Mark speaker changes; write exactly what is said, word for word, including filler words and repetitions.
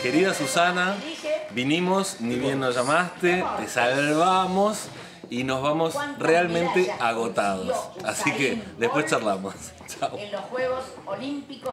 Speaker 1: Querida Susana, vinimos, ni bien nos llamaste, te salvamos y nos vamos realmente agotados. Así que después charlamos. Chao.
Speaker 2: En los Juegos Olímpicos.